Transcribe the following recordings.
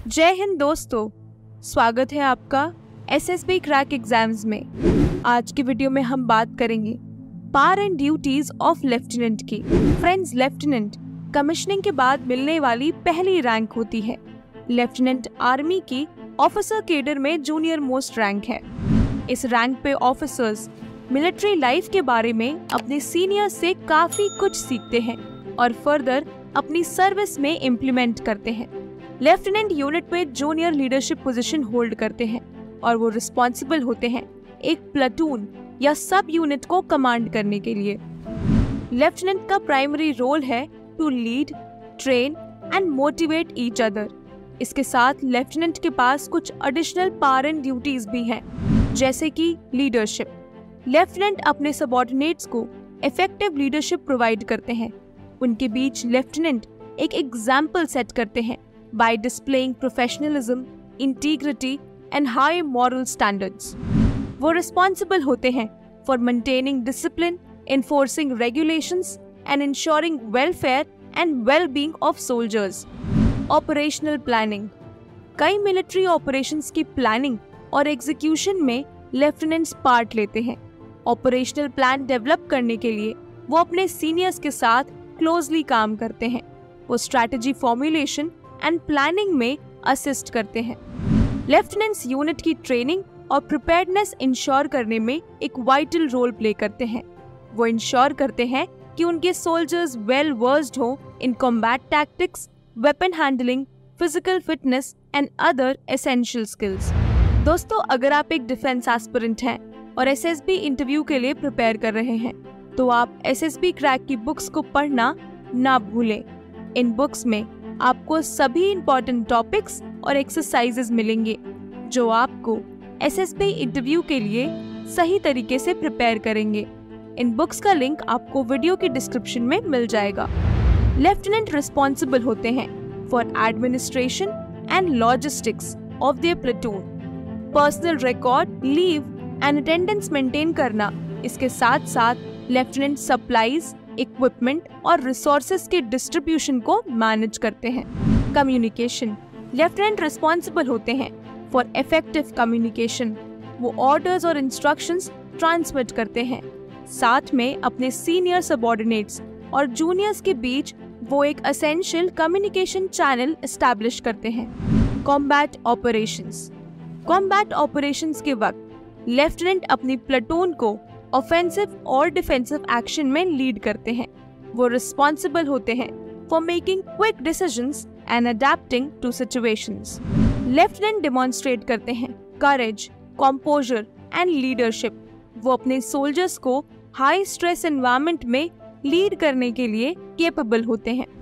जय हिंद दोस्तों, स्वागत है आपका एसएसबी क्रैक एग्जाम्स में। आज की वीडियो में हम बात करेंगे power and duties of lieutenant की। फ्रेंड्स, लेफ्टिनेंट कमिश्निंग के बाद मिलने वाली पहली रैंक होती है। लेफ्टिनेंट आर्मी की ऑफिसर केडर में जूनियर मोस्ट रैंक है। इस रैंक पे ऑफिसर्स मिलिट्री लाइफ के बारे में अपने सीनियर्स से काफी कुछ सीखते हैं और फर्दर अपनी सर्विस में इम्प्लीमेंट करते हैं। लेफ्टिनेंट यूनिट में जूनियर लीडरशिप पोजीशन होल्ड करते हैं और वो रिस्पॉन्सिबल होते हैं एक प्लाटून या सब यूनिट को कमांड करने के लिए। लेफ्टिनेंट का प्राइमरी रोल है to lead, train and motivate each other. इसके साथ लेफ्टिनेंट के पास कुछ एडिशनल पावर एंड ड्यूटीज भी हैं, जैसे कि लीडरशिप। लेफ्टिनेंट अपने सबऑर्डिनेट्स को इफेक्टिव लीडरशिप प्रोवाइड करते हैं। उनके बीच लेफ्टिनेंट एक एग्जाम्पल सेट करते हैं by displaying professionalism, integrity and high moral standards. वो responsible होते हैं for maintaining discipline, enforcing regulations and ensuring welfare and well-being of soldiers. Operational planning. कई military operations की planning और execution में लेफ्टिनेंट्स पार्ट लेते हैं। ऑपरेशनल प्लान डेवलप करने के लिए वो अपने सीनियर्स के साथ क्लोजली काम करते हैं। वो स्ट्रैटेजी फॉर्मुलेशन एंड प्लानिंग में असिस्ट करते हैं। लेफ्टिनेंट्स यूनिट की ट्रेनिंग और प्रिपेयर्डनेस इंश्योर करने में एक वाइटल रोल प्ले करते हैं। वो इंश्योर करते हैं कि उनके सोल्जर्स वेल वर्स्ड हो in combat tactics, weapon handling, physical fitness and other essential skills. दोस्तों, अगर आप एक डिफेंस एस्पिरेंट हैं और एसएसबी इंटरव्यू के लिए प्रिपेयर कर रहे हैं तो आप एसएसबी क्रैक की बुक्स को पढ़ना ना भूलें। इन बुक्स में आपको सभी इम्पोर्टेंट टॉपिक्स और एक्सरसाइजेज मिलेंगे जो आपको एसएसबी इंटरव्यू के लिए सही तरीके से प्रिपेयर करेंगे। इन बुक्स का लिंक आपको वीडियो की डिस्क्रिप्शन में मिल जाएगा। लेफ्टिनेंट रिस्पॉन्सिबल होते हैं for administration and logistics of their platoon. Personal record, leave and attendance maintain करना। इसके साथ साथ लेफ्टिनेंट सप्लाईज, इक्विपमेंट और रिसोर्सेज के डिस्ट्रीब्यूशन को मैनेज करते हैं। कम्युनिकेशन। लेफ्टिनेंट रिस्पॉन्सिबल होते हैं फॉर इफेक्टिव कम्युनिकेशन। वो ऑर्डर्स और इंस्ट्रक्शंस ट्रांसमिट करते हैं। साथ में अपने सीनियर सबऑर्डिनेट्स और जूनियर्स के बीच वो एक एसेंशियल कम्युनिकेशन चैनल एस्टैब्लिश करते हैं। Combat operations. कॉम्बैट ऑपरेशंस के वक्त लेफ्टिनेंट अपनी प्लेटून को ऑफेंसिव और डिफेंसिव एक्शन में लीड करते हैं। वो रिस्पॉन्सिबल होते हैं for making quick decisions and adapting to situations. Lieutenant demonstrate करते हैं करेज, कंपोजर एंड लीडरशिप। वो अपने सोल्जर्स को हाई स्ट्रेस एनवायरनमेंट में लीड करने के लिए केपेबल होते हैं।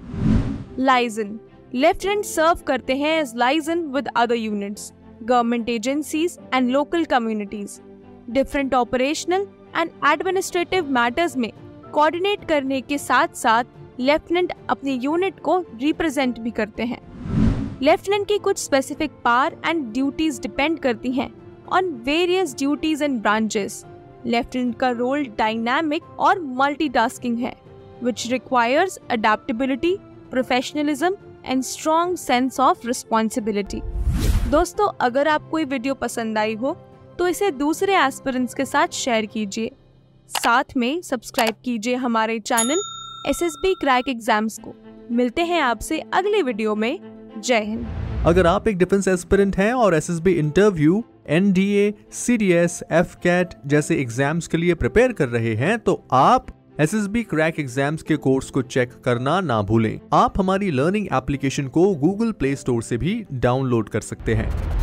लाइजन। लेफ्टिनेंट सर्व करते हैं as liaison with other units, government agencies and local communities. Different operational and administrative matters में कोऑर्डिनेट करने के साथ साथ लेफ्टिनेंट अपनी यूनिट को रिप्रेजेंट भी करते हैं। लेफ्टिनेंट की कुछ specific power and duties depend करती हैं on various duties and branches. Lieutenant का रोल डायनामिक और मल्टीटास्किंग है, which requires adaptability, professionalism and strong sense of responsibility. दोस्तों, अगर आपको ये वीडियो पसंद आई हो तो इसे दूसरे एस्पिरेंट्स के साथ शेयर कीजिए। साथ में सब्सक्राइब कीजिए हमारे चैनल एसएसबी क्रैक एग्जाम्स को। मिलते हैं आपसे अगले वीडियो में। जय हिंद। अगर आप एक डिफेंस एस्पिरेंट हैं और SSB interview, NDA, CDS, AFCAT जैसे एग्जाम्स के लिए प्रिपेयर कर रहे हैं तो आप एसएसबी क्रैक एग्जाम्स के कोर्स को चेक करना ना भूलें। आप हमारी लर्निंग एप्लीकेशन को गूगल प्ले स्टोर से भी डाउनलोड कर सकते हैं।